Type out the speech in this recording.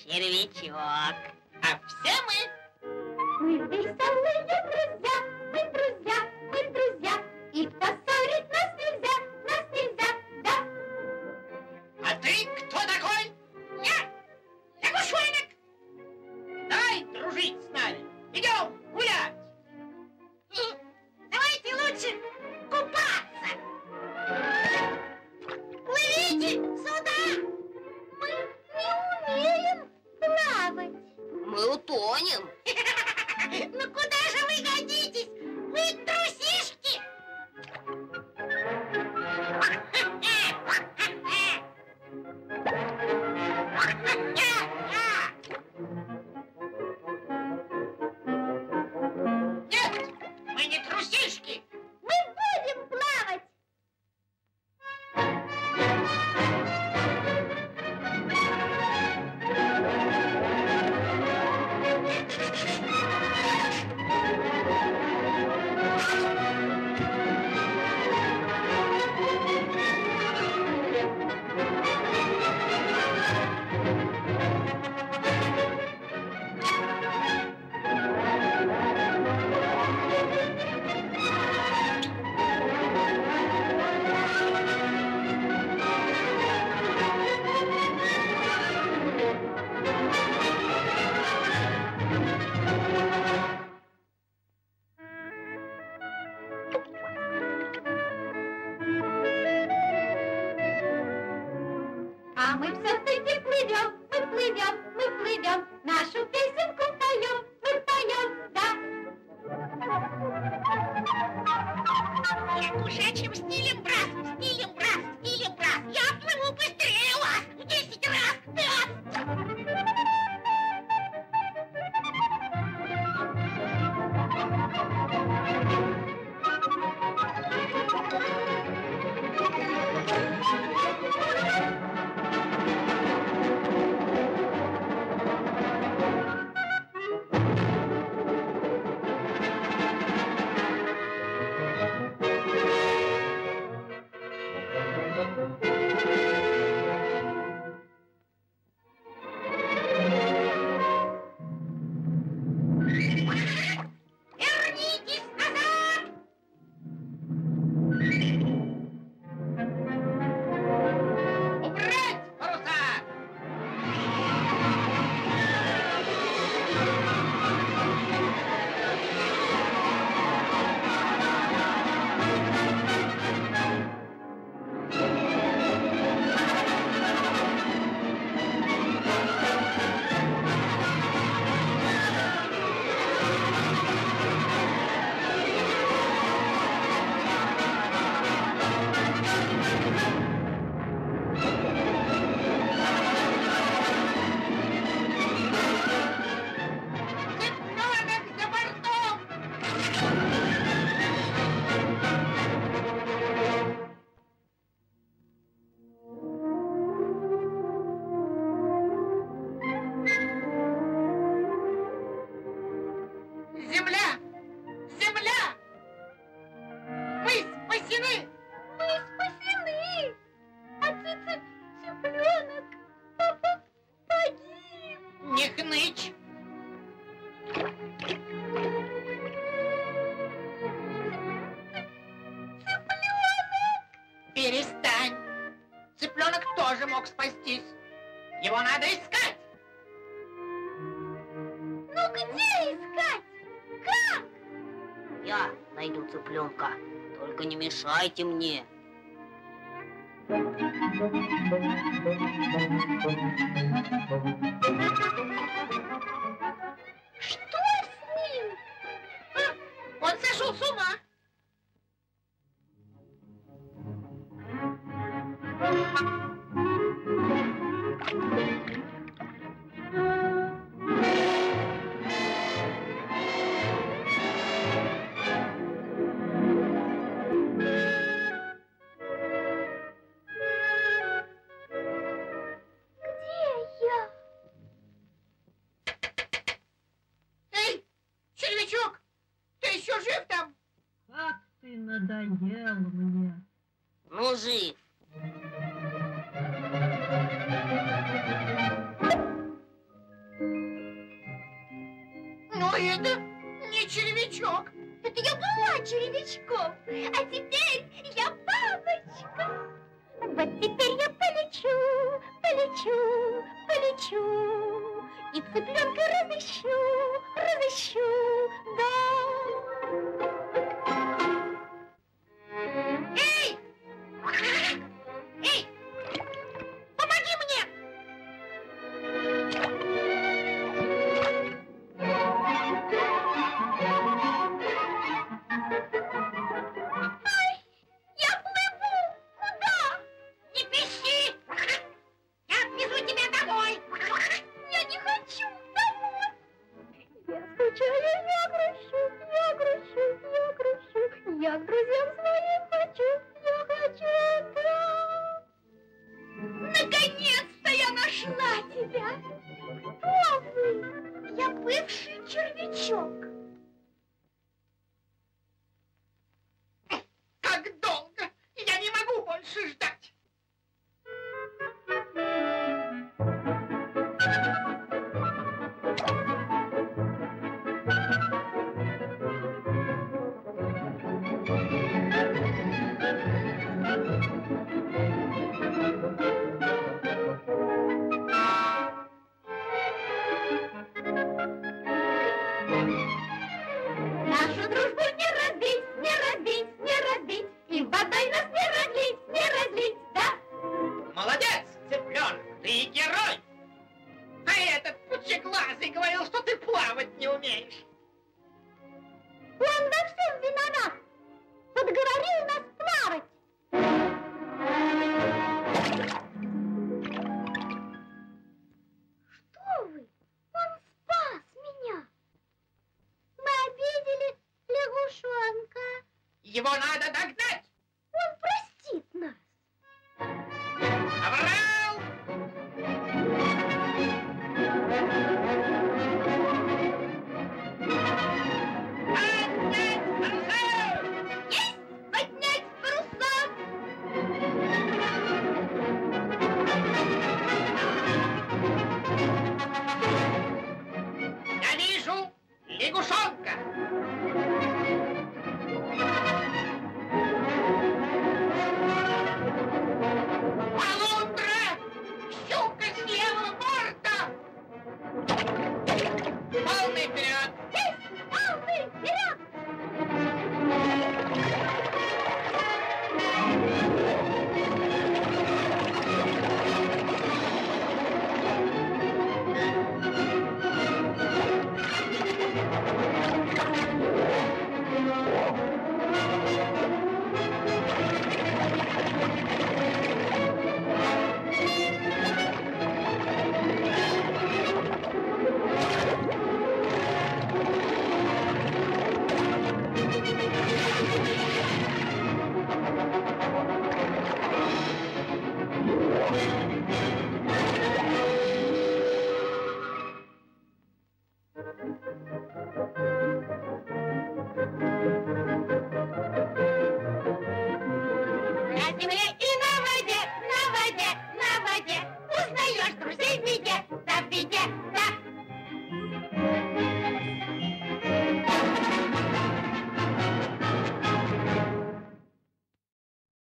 червячок. А все мы. Мы веселые друзья, мы друзья, мы друзья. И кто ссорит нас нельзя, да. А ты кто такой? Я лягушонок. Дай дружить с нами. Идем гулять. Давайте лучше купаться. Плывите сюда. Мы не умеем плавать. Мы утонем. Ну куда же вы годитесь? Вы трусишки. Нет, мы не трусишки. Мы будем плавать. А мы все-таки плывем, мы плывем, мы плывем. Нашу песенку поем, мы поем, да. Лягушачьим стилем брас, стилем брас, стилем брас. Я плыву быстрее вас в 10 раз. Да. Вернитесь назад! Убрать паруса! Цыпленок за бортом! Земля! Земля! Мы спасены! Мы спасены. А цыпленок погиб. Не хнычь! Перестань! Цыпленок тоже мог спастись. Его надо искать! Ну где искать? Как? Я найду цыпленка. Только не мешайте мне. Что с ним? Он сошел с ума! Где я? Эй, червячок! Ты еще жив там? Как ты надоел мне. Ну, жив. Вы это не червячок. Это я была червячком, а теперь я бабочка. Вот теперь я полечу, полечу, полечу. И цыпленка разыщу, разыщу, да. Эй! Эй! Помоги мне! Ай, я плыву. Куда? Не пищи! Я отвезу тебя домой! Я не хочу домой. Я скучаю, я грущу, я грущу, я грущу. Я к друзьям своим хочу, я хочу да. Наконец-то я нашла тебя. Кто вы? Я бывший червячок. Как долго! Я не могу больше ждать! Нашу дружбу не разбить, не разбить, не разбить. И водой нас не разлить, не разлить, да. Молодец, цыпленок, ты герой! А этот пучеглазый говорил, что ты плавать не умеешь. Он во всем виноват. Подговорил нас плавать. Что вы? Он спас меня. Мы обидели лягушонка. Его надо догнать!